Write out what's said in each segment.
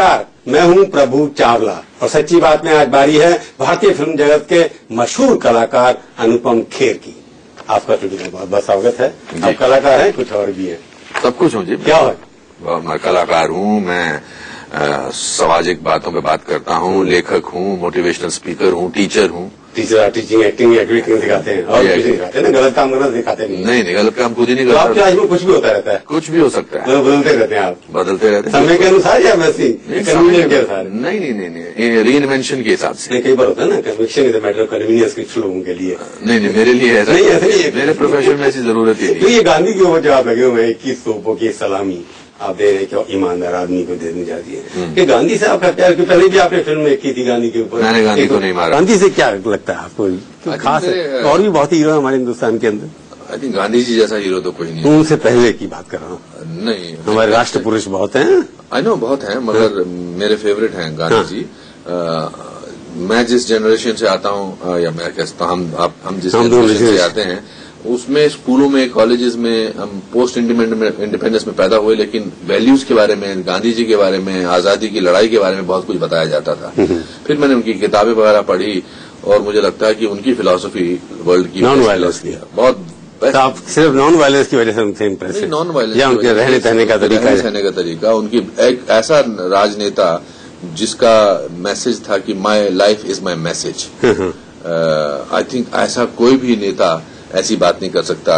नमस्कार, मैं हूं प्रभु चावला और सच्ची बात में आज बारी है भारतीय फिल्म जगत के मशहूर कलाकार अनुपम खेर की। आपका स्टूडियो में बहुत बहुत स्वागत है। आप कलाकार हैं, कुछ और भी है? सब कुछ हूँ जी। क्या है? मैं कलाकार हूँ, मैं सामाजिक बातों पे बात करता हूँ, लेखक हूँ, मोटिवेशनल स्पीकर हूँ, टीचर हूँ। टीचर टीचिंग, एक्टिंग, एग्रीटिंग सिखाते हैं और कुछ सिखाते हैं ना? गलत काम करना सिखाते नहीं, गलत काम खुद ही नहीं करता। तो आपकी लाइफ में कुछ भी होता रहता है? कुछ भी हो सकता है, बदलते रहते हैं आप? बदलते रहते हैं समय के अनुसार या वैसी कन्वीनियंस के अनुसार? नहीं, रीइन्वेंशन के हिसाब से। कई बार होता है ना, conviction is a matter of convenience कुछ लोगों के लिए। नहीं, मेरे लिए ऐसा नहीं है, मेरे प्रोफेशन में ऐसी जरूरत ही नहीं। तो ये गांधी के ऊपर जवाब लगे हुए 21 तोपों की सलामी आप दे रहे, क्यों ईमानदार आदमी को देनी जाती है कि गांधी से आपका प्यार? क्यों पहले भी आपने फिल्म में की थी गांधी के ऊपर? मैंने गांधी को नहीं मारा। गांधी से क्या लगता है आपको खास है? और भी बहुत हीरो है हमारे हिंदुस्तान के अंदर। आई थिंक गांधी जी जैसा हीरो तो कोई नहीं। उनसे पहले की बात कर रहा हूँ। नहीं, हमारे राष्ट्र पुरुष बहुत हैं। आई नो बहुत हैं, मगर मेरे फेवरेट हैं गांधी जी। मैं जिस जनरेशन से आता हूँ, या मैं कहता हूँ हम जिस जनरेशन से आते हैं, उसमें स्कूलों में, कॉलेजेस में हम पोस्ट इंडिपेंडेंस में पैदा हुए, लेकिन वैल्यूज के बारे में, गांधी जी के बारे में, आजादी की लड़ाई के बारे में बहुत कुछ बताया जाता था। फिर मैंने उनकी किताबें वगैरह पढ़ी और मुझे लगता है कि उनकी फिलॉसफी वर्ल्ड की नॉन वायलेंस की बहुत। तो आप सिर्फ नॉन वायलेंस की वजह से उनसे इम्प्रेस हैं? नॉन वायलेंस या उनके रहने सहने का तरीका, उनकी एक ऐसा राजनेता जिसका मैसेज था कि my life is my message. I think ऐसा कोई भी नेता ऐसी बात नहीं कर सकता,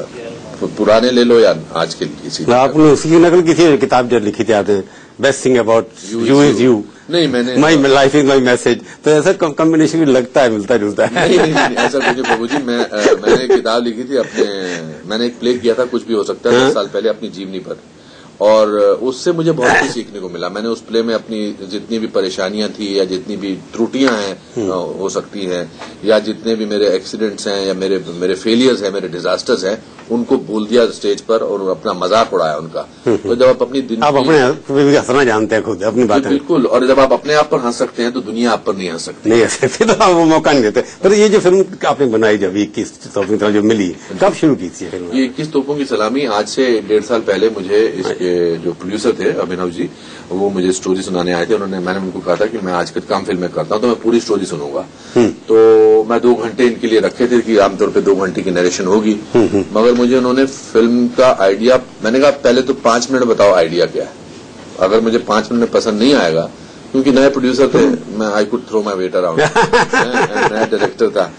पुराने ले लो या आज के किसी। आपने उसी की नकल की थी किताब जो लिखी थी आपने, best thing about you is you? नहीं, मैंने my life is my message. तो ऐसा कॉम्बिनेशन लगता है, मिलता जुलता है। नहीं, ऐसा कुछ नहीं प्रभु जी। मैंने किताब लिखी थी मैंने एक प्ले किया था, कुछ भी हो सकता है, 10 साल पहले अपनी जीवनी पर, और उससे मुझे बहुत कुछ सीखने को मिला। मैंने उस प्ले में अपनी जितनी भी परेशानियां थी या जितनी भी त्रुटियां हैं हो सकती हैं, या जितने भी मेरे एक्सीडेंट्स हैं या मेरे फेलियर्स हैं, मेरे डिजास्टर्स हैं, उनको बोल दिया स्टेज पर और अपना मजाक उड़ाया उनका। तो जब आप अपनी दिन आप अपने हंसना जानते हैं खुद अपनी बात, बिल्कुल, और जब आप अपने आप पर हंस सकते हैं तो दुनिया आप पर नहीं हंस सकती। नहीं हंस सकते, तो आप वो मौका नहीं देते। पर ये जो फिल्म आपने बनाई जब 21 तोपों की सलामी जो मिली, कब शुरू की थी फिल्म? ये 21 तोपों की सलामी आज से 1.5 साल पहले मुझे इसके जो प्रोड्यूसर थे अभिनव जी, वो मुझे स्टोरी सुनाने आए थे। मैंने उनको कहा था कि मैं आज कम फिल्में करता हूं तो मैं पूरी स्टोरी सुनूंगा। तो मैं 2 घंटे इनके लिए रखे थे कि आमतौर पे 2 घंटे की नरेशन होगी, मगर मुझे उन्होंने फिल्म का आइडिया, मैंने कहा पहले तो 5 मिनट बताओ आइडिया क्या है। अगर मुझे 5 मिनट में पसंद नहीं आएगा, क्योंकि नए प्रोड्यूसर थे, मैं I could throw my weight around, नया डायरेक्टर था,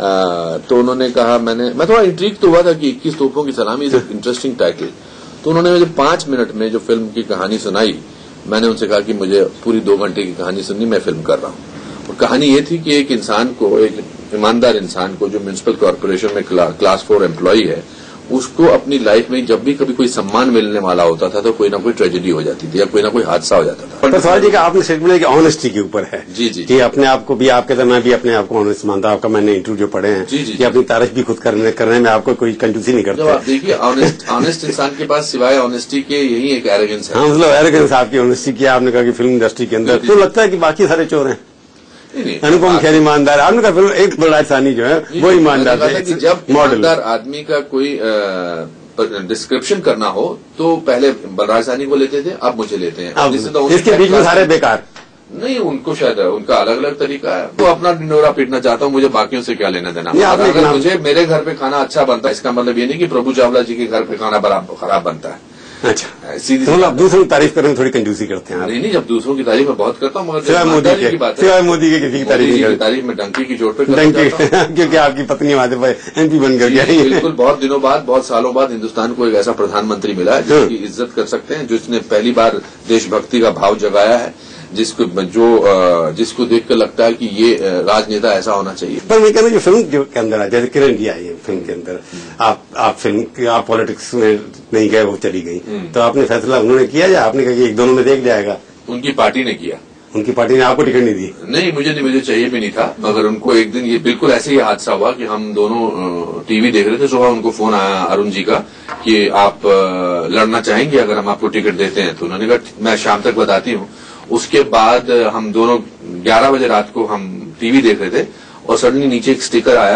तो उन्होंने कहा, मैं थोड़ा इंट्रीग तो हुआ था कि 21 तोपों की सलामी इज इंटरेस्टिंग टाइटल। तो उन्होंने मुझे 5 मिनट में जो फिल्म की कहानी सुनाई, मैंने उनसे कहा कि मुझे पूरी 2 घंटे की कहानी सुननी, मैं फिल्म कर रहा हूं। और कहानी ये थी कि एक इंसान को, एक ईमानदार इंसान को जो म्युनिसिपल कॉर्पोरेशन में क्लास 4 एम्प्लॉई है, उसको अपनी लाइफ में जब भी कभी कोई सम्मान मिलने वाला होता था तो कोई ना कोई ट्रेजेडी हो जाती थी या कोई ना कोई हादसा हो जाता था। पर सवाल जी का आपने स्टेटमेंट कि ऑनेस्टी के ऊपर है। जी, कि अपने आप को भी, आपके तो मैं भी अपने आप को ऑनेस्ट मानता हूं। आपका मैंने इंटरव्यू जो पढ़े हैं कि अपनी तारीफ भी खुद करने में आपको कोई कंजूसी नहीं करता। आप देखिए, ऑनेस्ट इंसान के पास सिवाय ऑनेस्टी के यही एक एरोगेंस है। हाँ, मतलब एरोगेंस आपकी ऑनेस्टी किया। आपने कहा कि फिल्म इंडस्ट्री के अंदर तो लगता है कि बाकी सारे चोर हैं। अनुपम खेर ईमानदार, आपने कहा फिल्म एक बड़ा सानी जो है वो ईमानदार है। जब ईमानदार आदमी का कोई डिस्क्रिप्शन करना हो तो पहले बलराज साहनी को लेते थे, अब मुझे लेते हैं। इसके बीच में सारे बेकार नहीं, उनको शायद उनका अलग अलग तरीका है। तो अपना ढिंडोरा पीटना चाहता हूँ, मुझे बाकियों से क्या लेना देना। अगर मुझे मेरे घर पे खाना अच्छा बनता है, इसका मतलब ये नहीं कि प्रभु चावला जी के घर पे खाना खराब बनता है। अच्छा, सीधी मतलब दूसरों की तारीफ करने में थोड़ी कंजूसी करते हैं? नहीं, जब दूसरों की तारीफ में बहुत करता हूँ, मगर सिवाय मोदी के किसी की तारीफ में डंकी की चोट पे क्योंकि आपकी पत्नी वहां पर MP बन कर गई। बिल्कुल, बहुत दिनों बाद, बहुत सालों बाद हिंदुस्तान को एक ऐसा प्रधानमंत्री मिला है जिसकी इज्जत कर सकते हैं, जिसने पहली बार देशभक्ति का भाव जगाया है, जिसको देखकर लगता है कि ये राजनेता ऐसा होना चाहिए। पर मैं कहना, जो फिल्म के अंदर है, जैसे किरण जी आई है फिल्म के अंदर, आप पॉलिटिक्स में नहीं गए, वो चली गई, तो आपने फैसला उन्होंने किया या आपने कहा कि एक दोनों में देख जाएगा? उनकी पार्टी ने किया। उनकी पार्टी ने आपको टिकट नहीं दी? नहीं, मुझे चाहिए भी नहीं था, मगर उनको एक दिन ये बिल्कुल ऐसे ही हादसा हुआ कि हम दोनों टीवी देख रहे थे। सुबह उनको फोन आया अरुण जी का कि आप लड़ना चाहेंगे अगर हम आपको टिकट देते हैं? तो उन्होंने कहा मैं शाम तक बताती हूँ। उसके बाद हम दोनों 11 बजे रात को हम टीवी देख रहे थे और सडनली नीचे एक स्टिकर आया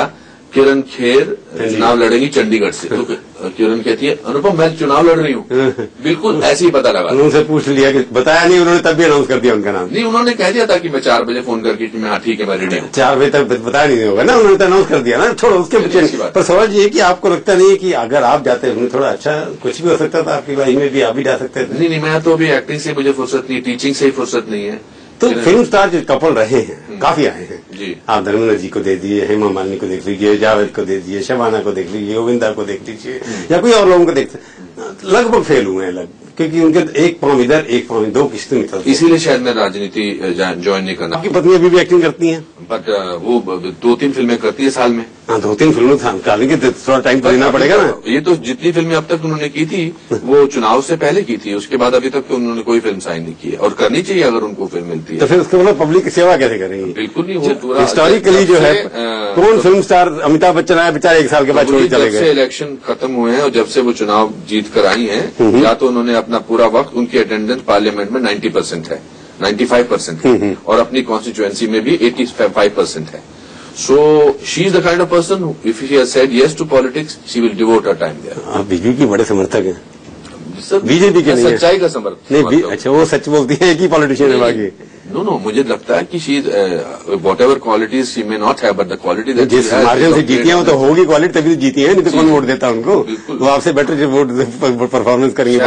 किरण खेर चुनाव लड़ेंगी चंडीगढ़ से, तो किरण कहती है अनुपम मैं चुनाव लड़ रही हूँ। बिल्कुल ऐसे ही पता लगा। उनसे पूछ लिया कि बताया नहीं उन्होंने, तब भी अनाउंस कर दिया उनका नाम? नहीं, उन्होंने कह दिया था कि मैं 4 बजे फोन करके कि मैं हाँ ठीक है मैं रेडी हूँ। 4 बजे तक बताया नहीं होगा ना, उन्होंने तो अनाउंस कर दिया ना। छोड़ो उसके पीछे, पर सवाल ये है कि आपको लगता नहीं है कि अगर आप जाते हैं थोड़ा अच्छा कुछ भी हो सकता था आपकी बारी में भी, आप भी जा सकते थे? नहीं, मैं तो अभी एक्टिंग से मुझे फुर्सत नहीं, टीचिंग से ही फुर्सत नहीं है। तो फिल्म स्टार जो कपल रहे हैं काफी आए हैं जी। आप धर्मेंद्र जी को दे दिए, हेमा मालिनी को देख लीजिए, जावेद को दे दिए, शबाना को देख लीजिए, गोविंदा को देख लीजिए, या कोई और लोगों को देख, लगभग फेल हुए हैं क्योंकि उनके एक पांव इधर एक पांव, 2 किस्तें निकलती। इसीलिए शायद मैं राजनीति ज्वाइन नहीं करना। आपकी पत्नी अभी भी एक्टिंग करती हैं? बट वो 2-3 फिल्में करती है साल में। हाँ, 2-3 फिल्में निकालेंगे तो थोड़ा टाइम तो देना पड़ेगा ना। ये तो जितनी फिल्में अब तक उन्होंने की थी वो चुनाव से पहले की थी, उसके बाद अभी तक तो उन्होंने कोई फिल्म साइन नहीं की है, और करनी चाहिए अगर उनको फिल्म मिलती है। तो फिर उसके मतलब पब्लिक की सेवा कैसे करेंगी? बिल्कुल नहीं, वो पूरा हिस्टोरिकली जो है कौन फिल्म स्टार, अमिताभ बच्चन आए बेचारे 1 साल के बाद छोड़ चले गए। जब से इलेक्शन खत्म हुए हैं और जब से वो चुनाव जीत कर आई हैं, या तो उन्होंने अपना पूरा वक्त, उनकी अटेंडेंस पार्लियामेंट में 90% है, 95% है, और अपनी कॉन्स्टिट्यूएंसी में भी 85% है। So she is the kind of person who, if she has said yes to politics, she will devote her time there. आप बीजेपी के बड़े समर्थक हैं? बीजेपी के नहीं, सच्चाई का समर्थक नहीं। अच्छा, वो सच बोलती है, एक ही पॉलिटिशियन है बाकी? नो, मुझे लगता है कि she whatever qualities she may not have, but the quality जिस मार्जिन से जीती है वो तो होगी क्वालिटी, तभी तो जीती है, नहीं तो कौन वोट देता उनको? वो आपसे बेटर वोट परफॉर्मेंस करेंगे।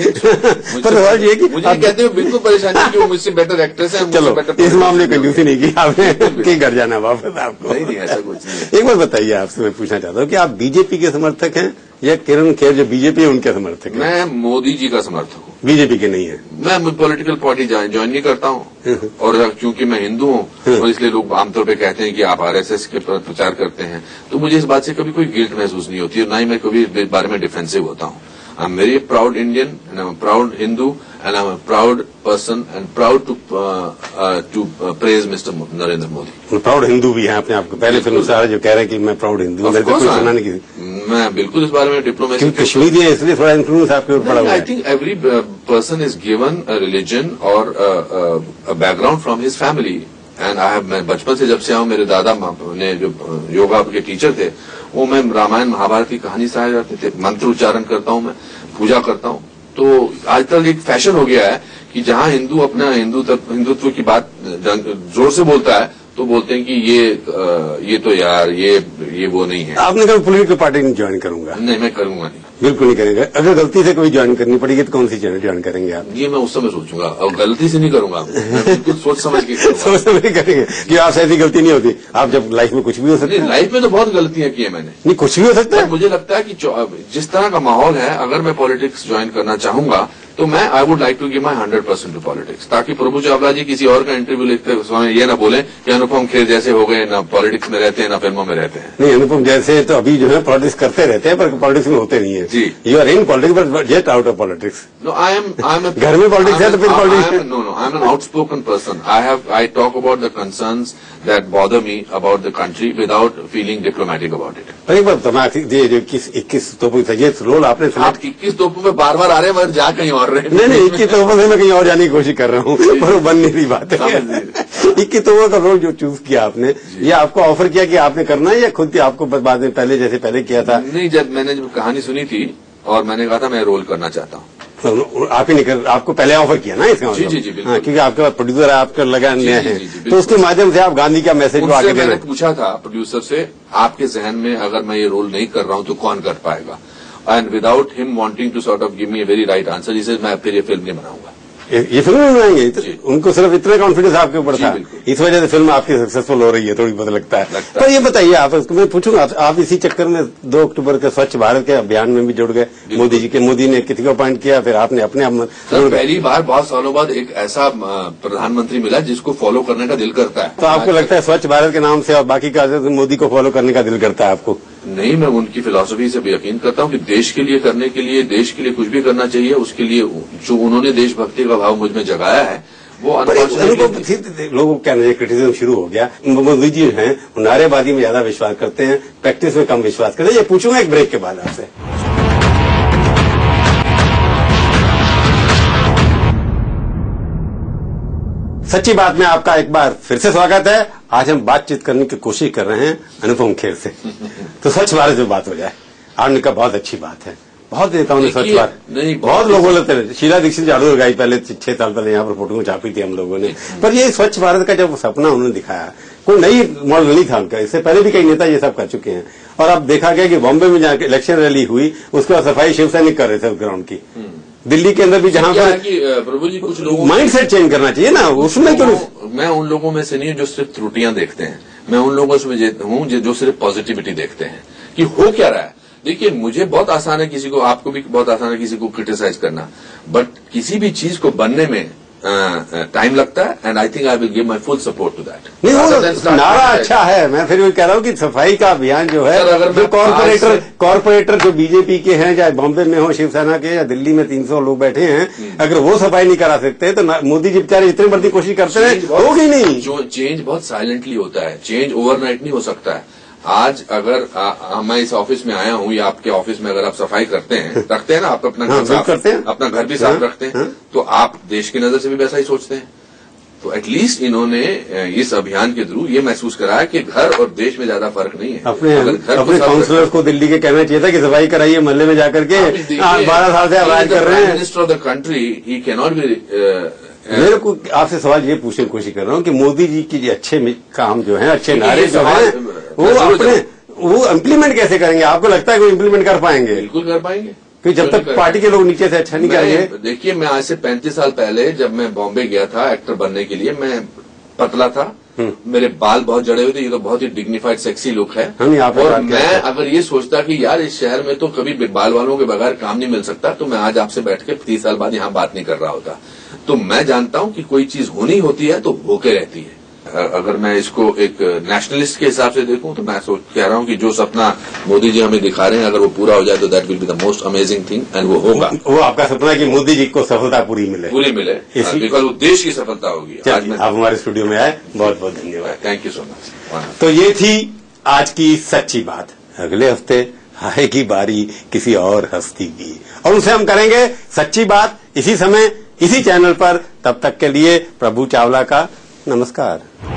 पर सवाल ये कि मुझे कहते हैं बिल्कुल परेशानी कि वो मुझसे बेटर एक्ट्रेस है। चलो इस मामले में कंजूसी नहीं की आपने, कहीं घर जाना वापस आपको? नहीं, ऐसा कुछ नहीं। एक बात बताइए, आपसे मैं पूछना चाहता हूँ कि आप बीजेपी के समर्थक हैं या किरण खेर जो बीजेपी है उनके समर्थक हैं? मैं मोदी जी का समर्थक हूँ, बीजेपी के नहीं है। मैं पॉलिटिकल पार्टी ज्वाइन नहीं करता हूँ, और क्योंकि मैं हिंदू हूँ और इसलिए लोग आमतौर पे कहते हैं कि आप आरएसएस के प्रचार करते हैं, तो मुझे इस बात से कभी कोई गिल्ट महसूस नहीं होती है, ना ही मैं कभी इस बारे में डिफेंसिव होता हूँ। I am very proud Indian and I am proud Hindu and I am proud person and proud to praise mister Narendra Modi. Proud Hindu भी है अपने आपको? पहले फिल्म स्टार जो कह रहे हैं कि मैं प्राउड हिंदू, मेरे को सुना नहीं किसी। मैं बिल्कुल इस बारे में डिप्लोमेसी, कश्मीरी है इसलिए थोड़ा इन्फ्लुएंस आपके ऊपर पड़ा हुआ है। I think every person is given a religion और a background from his family, and I have, मैं बचपन से जब से आऊँ, मेरे दादा ने जो योगा के टीचर थे, वो मैं रामायण महाभारत की कहानी सुनाए जाते थे, मंत्र उच्चारण करता हूँ, मैं पूजा करता हूँ। तो आजकल एक फैशन हो गया है कि जहाँ हिंदू अपना हिंदुत्व की बात जोर से बोलता है तो बोलते हैं कि ये तो यार ये वो नहीं है। आपने कहा पॉलिटिकल पार्टी नहीं ज्वाइन करूंगा? नहीं, मैं करूंगा नहीं, बिल्कुल नहीं करेंगे। अगर गलती से कोई ज्वाइन करनी पड़ेगी तो कौन सी ज्वाइन करेंगे आप? ये मैं उस समय सोचूंगा, और गलती से नहीं करूंगा, बिल्कुल सोच समझ के सोच समझ के करेंगे कि आपसे ऐसी गलती नहीं होती। आप जब लाइफ में कुछ भी हो सकता है, लाइफ में तो बहुत गलतियां की है मैंने। नहीं, कुछ भी हो सकता है। मुझे लगता है कि जिस तरह का माहौल है, अगर मैं पॉलिटिक्स ज्वाइन करना चाहूंगा तो मैं I would like to give my 100% to politics, ताकि प्रभु चावला जी किसी और का इंटरव्यू लिखते समय ये ना बोले कि अनुपम खेर जैसे हो गए, ना पॉलिटिक्स में रहते हैं ना फिल्मों में रहते हैं। नहीं, अनुपम जैसे तो अभी जो है पॉलिटिक्स करते रहते हैं, पर पॉलिटिक्स में होते नहीं है। जी, you are in politics but get out of politics. No, I am घर में पॉलिटिक्स है तो फिर politics? No, I am an outspoken person. I talk about the concerns that bother me about the country without feeling diplomatic about it. पर एक बात, 21 तोपों ये रोल आपने, आप 21 तोपों में बार बार आ रहे हैं, मगर जा कहीं और रहे। नहीं, 21 तोपों से मैं कहीं और जाने की कोशिश कर रहा हूँ, पर वो बन नहीं रही बात है। 21 तोपों का रोल जो चूज किया आपने, ये आपको ऑफर किया कि आपने करना है या खुद आपको बाद में पहले किया था? नहीं, जब मैंने कहानी सुनी थी और मैंने कहा था मैं रोल करना चाहता हूँ, तो आप ही नहीं आपको पहले ऑफर किया ना इसका? जी, बिल्कुल। हाँ, क्योंकि आपके पास प्रोड्यूसर आपका लगा नया है, तो उसके माध्यम से आप गांधी का मैसेज आगे देना। मैंने पूछा था प्रोड्यूसर से, आपके जहन में अगर मैं ये रोल नहीं कर रहा हूँ तो कौन कर पाएगा? And without him wanting to sort of give me a very right answer, he said मैं फिर ये फिल्म नहीं बनाऊंगा। ये फिल्म नहीं बनाएंगे? तो उनको सिर्फ इतना कॉन्फिडेंस आपके ऊपर था, इस वजह से फिल्म आपकी सक्सेसफुल हो रही है, थोड़ी बहुत लगता है। पर ये बताइए, आप मैं पूछूंगा, आप इसी चक्कर में 2 अक्टूबर के स्वच्छ भारत के अभियान में भी जुड़ गए। मोदी जी के, मोदी ने किसी को अपॉइंट किया, फिर आपने अपने आप पहली बार बहुत सालों बाद एक ऐसा प्रधानमंत्री मिला जिसको फॉलो करने का दिल करता है। तो आपको लगता है स्वच्छ भारत के नाम से और बाकी का मोदी को फॉलो करने का दिल करता है आपको? नहीं, मैं उनकी फिलॉसफी से यकीन करता हूँ कि देश के लिए करने के लिए, देश के लिए कुछ भी करना चाहिए, उसके लिए जो उन्होंने देशभक्ति का भाव मुझ में जगाया है वो अनफॉर्चुनेटली लोगों का क्रिटिसिज्म शुरू हो गया। मोदी जी हैं, नारेबाजी में ज्यादा विश्वास करते हैं, प्रैक्टिस में कम विश्वास करते हैं। ये पूछूंगा एक ब्रेक के बाद आपसे। सच्ची बात में आपका एक बार फिर से स्वागत है। आज हम बातचीत करने की कोशिश कर रहे हैं अनुपम खेर से। तो स्वच्छ भारत में बात हो जाए। आपने कहा बहुत अच्छी बात है, बहुत नेताओं ने स्वच्छ भारत, नहीं बहुत लोग बोलते हैं। शीला दीक्षित झाड़ू लगाई पहले 6 साल पहले, यहाँ पर फोटो छापी थी हम लोगों ने। पर ये स्वच्छ भारत का जब सपना उन्होंने दिखाया, कोई नई मॉडल नहीं था उनका। इससे पहले भी कई नेता ये सब कर चुके हैं। और अब देखा गया कि बॉम्बे में जहाँ इलेक्शन रैली हुई, उसके बाद सफाई शिव सैनिक कर रहे थे उस ग्राउंड की। दिल्ली के अंदर भी जहाँ पर प्रभु जी कुछ लोगों माइंड सेट चेंज करना चाहिए ना, उसमें क्यों? मैं उन लोगों में से नहीं हूं जो सिर्फ त्रुटियां देखते हैं। मैं उन लोगों में हूं जो सिर्फ पॉजिटिविटी देखते हैं कि हो क्या रहा है। देखिए, मुझे बहुत आसान है किसी को, आपको भी बहुत आसान है किसी को क्रिटिसाइज करना, बट किसी भी चीज को बनने में टाइम लगता है। And I think I will give my full support to that. नहीं, वो नारा अच्छा है। मैं फिर भी कह रहा हूँ कि सफाई का अभियान जो है, जो कॉर्पोरेटर जो बीजेपी के हैं, चाहे बॉम्बे में हो शिवसेना के, या दिल्ली में 300 लोग बैठे हैं, अगर वो सफाई नहीं करा सकते तो मोदी जी बेचारे इतनी बड़ी कोशिश करते हैं, होगी नहीं। चेंज बहुत साइलेंटली होता है, चेंज ओवरनाइट नहीं हो सकता है। आज अगर मैं इस ऑफिस में आया हूं या आपके ऑफिस में अगर आप सफाई करते हैं, रखते हैं ना, आप अपना घर साफ करते हैं, अपना घर भी साफ रखते हैं, तो आप देश की नजर से भी वैसा ही सोचते हैं। तो एटलीस्ट इन्होंने इस अभियान के थ्रू ये महसूस कराया कि घर और देश में ज्यादा फर्क नहीं है। अपने काउंसलर को दिल्ली के कहना चाहिए था कि सफाई कराइए मोहल्ले में जाकर के। 12 साल से आवाज कर रहे हैं। Minister of the country he can not be. मेरे को आपसे सवाल ये पूछने की कोशिश कर रहा हूँ कि मोदी जी की अच्छे काम जो है, अच्छे नारे जो है, वो इम्प्लीमेंट कैसे करेंगे? आपको लगता है कि वो इम्प्लीमेंट कर पाएंगे? बिल्कुल कर पाएंगे, क्योंकि जब तक पार्टी के लोग नीचे से अच्छा नहीं करेंगे। देखिए, मैं आज से 35 साल पहले जब मैं बॉम्बे गया था एक्टर बनने के लिए, मैं पतला था, मेरे बाल बहुत जड़े हुए थे। ये तो बहुत ही डिग्निफाइड सेक्सी लुक है। और मैं अगर ये सोचता कि यार इस शहर में तो कभी बाल वालों के बगैर काम नहीं मिल सकता, तो मैं आज आपसे बैठ के 30 साल बाद यहाँ बात नहीं कर रहा होता। तो मैं जानता हूँ कि कोई चीज होनी होती है तो होके रहती है। अगर मैं इसको एक नेशनलिस्ट के हिसाब से देखूं तो मैं कह रहा हूं कि जो सपना मोदी जी हमें दिखा रहे हैं, अगर वो पूरा हो जाए तो that will be the most amazing thing. And वो होगा। वो आपका सपना है कि मोदी जी को सफलता पूरी मिले, बिकॉज वो देश की सफलता होगी। आज आप हमारे स्टूडियो में आए, बहुत बहुत धन्यवाद। Thank you so much. तो ये थी आज की सच्ची बात। अगले हफ्ते आएगी बारी किसी और हस्ती की, और उनसे हम करेंगे सच्ची बात इसी समय, इसी चैनल पर। तब तक के लिए प्रभु चावला का नमस्कार।